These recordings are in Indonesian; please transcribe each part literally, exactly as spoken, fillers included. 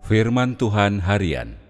Firman Tuhan Harian.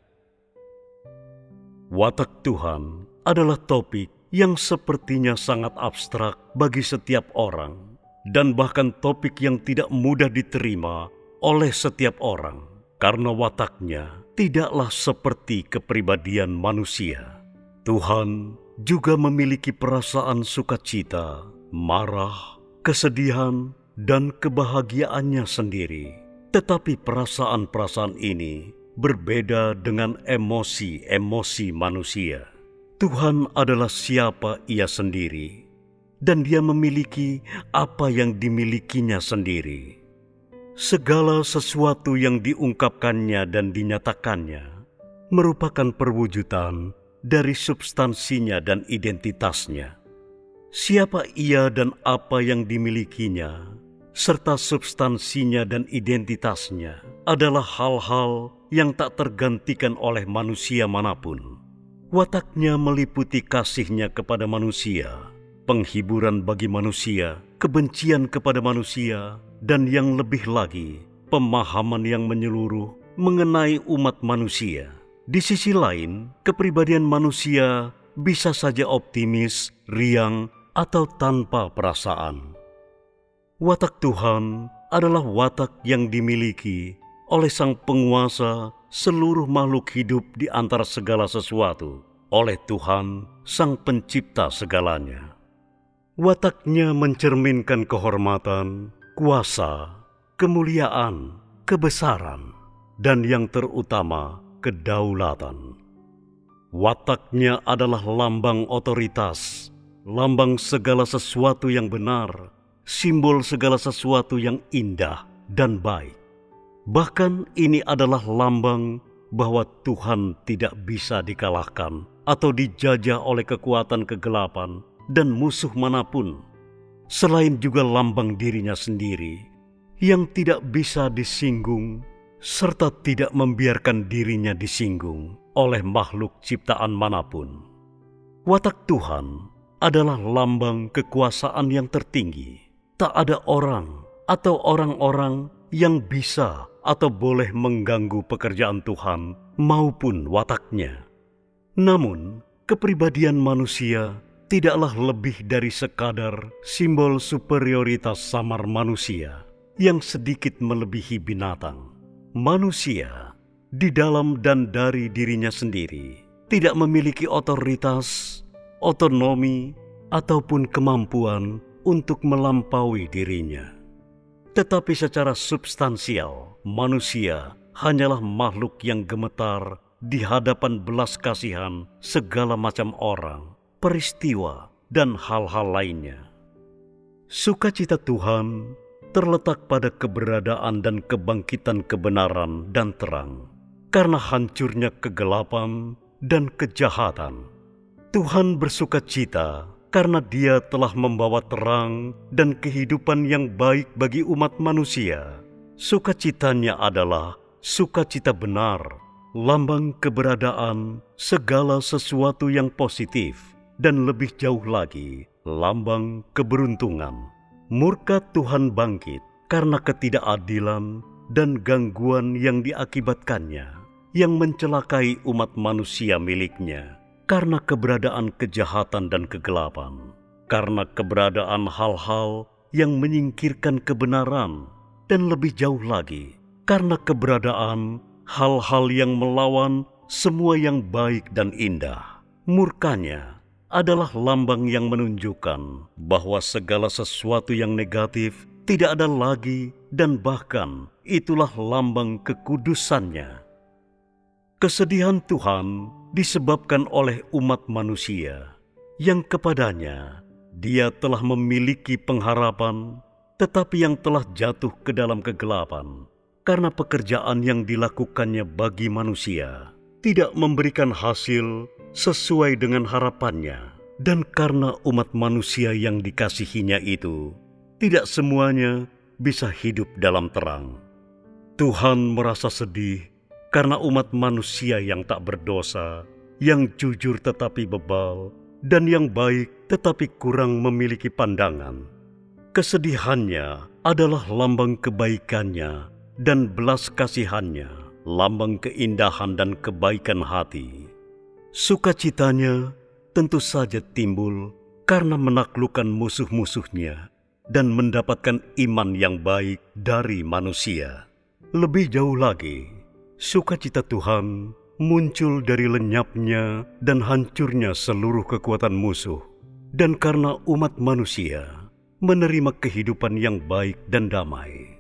Watak Tuhan adalah topik yang sepertinya sangat abstrak bagi setiap orang, dan bahkan topik yang tidak mudah diterima oleh setiap orang, karena wataknya tidaklah seperti kepribadian manusia. Tuhan juga memiliki perasaan sukacita, marah, kesedihan, dan kebahagiaannya sendiri. Tetapi perasaan-perasaan ini berbeda dengan emosi-emosi manusia. Tuhan adalah siapa Ia sendiri, dan Dia memiliki apa yang dimilikinya sendiri. Segala sesuatu yang diungkapkannya dan dinyatakannya merupakan perwujudan dari substansinya dan identitasnya. Siapa Ia dan apa yang dimilikinya, serta substansinya dan identitasnya adalah hal-hal yang tak tergantikan oleh manusia manapun. Wataknya meliputi kasihnya kepada manusia, penghiburan bagi manusia, kebencian kepada manusia, dan yang lebih lagi, pemahaman yang menyeluruh mengenai umat manusia. Di sisi lain, kepribadian manusia bisa saja optimis, riang, atau tanpa perasaan. Watak Tuhan adalah watak yang dimiliki oleh Sang Penguasa seluruh makhluk hidup di antara segala sesuatu, oleh Tuhan Sang Pencipta segalanya. Wataknya mencerminkan kehormatan, kuasa, kemuliaan, kebesaran, dan yang terutama kedaulatan. Wataknya adalah lambang otoritas, lambang segala sesuatu yang benar, simbol segala sesuatu yang indah dan baik. Bahkan ini adalah lambang bahwa Tuhan tidak bisa dikalahkan atau dijajah oleh kekuatan kegelapan dan musuh manapun. Selain juga lambang dirinya sendiri yang tidak bisa disinggung serta tidak membiarkan dirinya disinggung oleh makhluk ciptaan manapun. Watak Tuhan adalah lambang kekuasaan yang tertinggi. Tak ada orang atau orang-orang yang bisa atau boleh mengganggu pekerjaan Tuhan maupun wataknya. Namun, kepribadian manusia tidaklah lebih dari sekadar simbol superioritas samar manusia yang sedikit melebihi binatang. Manusia di dalam dan dari dirinya sendiri tidak memiliki otoritas, otonomi, ataupun kemampuan untuk melampaui dirinya. Tetapi secara substansial, manusia hanyalah makhluk yang gemetar di hadapan belas kasihan segala macam orang, peristiwa, dan hal-hal lainnya. Sukacita Tuhan terletak pada keberadaan dan kebangkitan kebenaran dan terang. Karena hancurnya kegelapan dan kejahatan, Tuhan bersukacita karena Dia telah membawa terang dan kehidupan yang baik bagi umat manusia. Sukacitanya adalah sukacita benar, lambang keberadaan segala sesuatu yang positif, dan lebih jauh lagi, lambang keberuntungan. Murka Tuhan bangkit karena ketidakadilan dan gangguan yang diakibatkannya, yang mencelakai umat manusia miliknya. Karena keberadaan kejahatan dan kegelapan, karena keberadaan hal-hal yang menyingkirkan kebenaran, dan lebih jauh lagi, karena keberadaan hal-hal yang melawan semua yang baik dan indah. Murkanya adalah lambang yang menunjukkan bahwa segala sesuatu yang negatif tidak ada lagi, dan bahkan itulah lambang kekudusannya. Kesedihan Tuhan disebabkan oleh umat manusia yang kepadanya Dia telah memiliki pengharapan, tetapi yang telah jatuh ke dalam kegelapan karena pekerjaan yang dilakukannya bagi manusia tidak memberikan hasil sesuai dengan harapannya, dan karena umat manusia yang dikasihinya itu tidak semuanya bisa hidup dalam terang. Tuhan merasa sedih karena umat manusia yang tak berdosa, yang jujur tetapi bebal, dan yang baik tetapi kurang memiliki pandangan. Kesedihannya adalah lambang kebaikannya dan belas kasihannya lambang keindahan dan kebaikan hati. Sukacitanya tentu saja timbul karena menaklukkan musuh-musuhnya dan mendapatkan iman yang baik dari manusia. Lebih jauh lagi, sukacita Tuhan muncul dari lenyapnya dan hancurnya seluruh kekuatan musuh, dan karena umat manusia menerima kehidupan yang baik dan damai.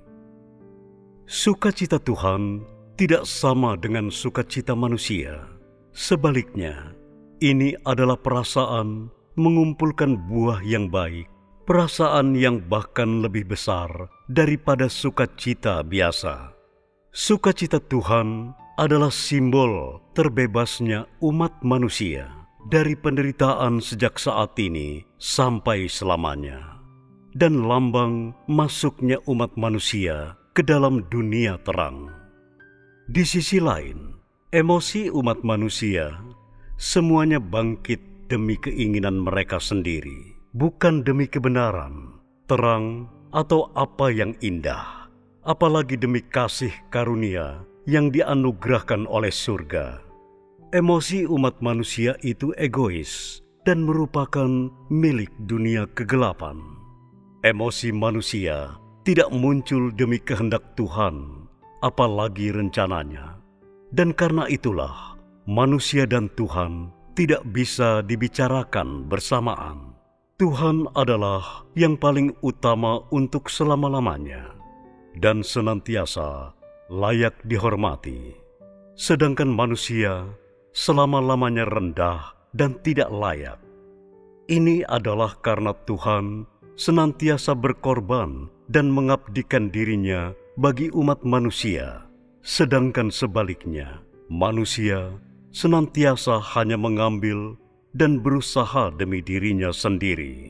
Sukacita Tuhan tidak sama dengan sukacita manusia. Sebaliknya, ini adalah perasaan mengumpulkan buah yang baik, perasaan yang bahkan lebih besar daripada sukacita biasa. Sukacita Tuhan adalah simbol terbebasnya umat manusia dari penderitaan sejak saat ini sampai selamanya, dan lambang masuknya umat manusia ke dalam dunia terang. Di sisi lain, emosi umat manusia semuanya bangkit demi keinginan mereka sendiri, bukan demi kebenaran, terang, atau apa yang indah, apalagi demi kasih karunia yang dianugerahkan oleh surga. Emosi umat manusia itu egois dan merupakan milik dunia kegelapan. Emosi manusia tidak muncul demi kehendak Tuhan, apalagi rencananya. Dan karena itulah, manusia dan Tuhan tidak bisa dibicarakan bersamaan. Tuhan adalah yang paling utama untuk selama-lamanya dan senantiasa layak dihormati. Sedangkan manusia selama-lamanya rendah dan tidak layak. Ini adalah karena Tuhan senantiasa berkorban dan mengabdikan dirinya bagi umat manusia. Sedangkan sebaliknya, manusia senantiasa hanya mengambil dan berusaha demi dirinya sendiri.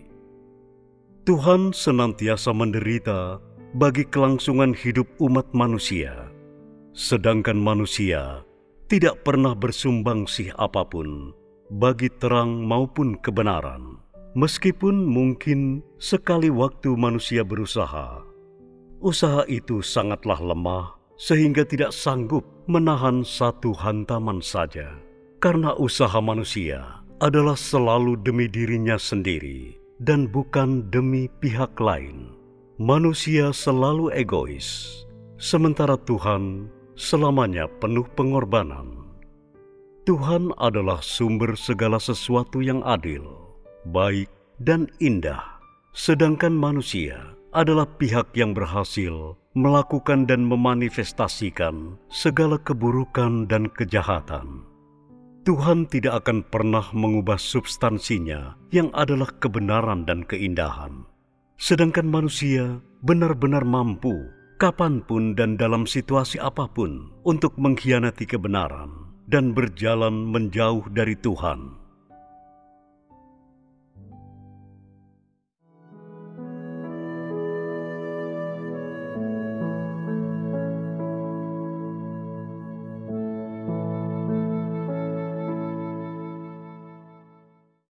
Tuhan senantiasa menderita bagi kelangsungan hidup umat manusia, sedangkan manusia tidak pernah bersumbangsi apapun bagi terang maupun kebenaran. Meskipun mungkin sekali waktu manusia berusaha, usaha itu sangatlah lemah sehingga tidak sanggup menahan satu hantaman saja. Karena usaha manusia adalah selalu demi dirinya sendiri dan bukan demi pihak lain. Manusia selalu egois, sementara Tuhan selamanya penuh pengorbanan. Tuhan adalah sumber segala sesuatu yang adil, baik, dan indah, sedangkan manusia adalah pihak yang berhasil melakukan dan memanifestasikan segala keburukan dan kejahatan. Tuhan tidak akan pernah mengubah substansinya yang adalah kebenaran dan keindahan. Sedangkan manusia benar-benar mampu kapanpun dan dalam situasi apapun untuk mengkhianati kebenaran dan berjalan menjauh dari Tuhan.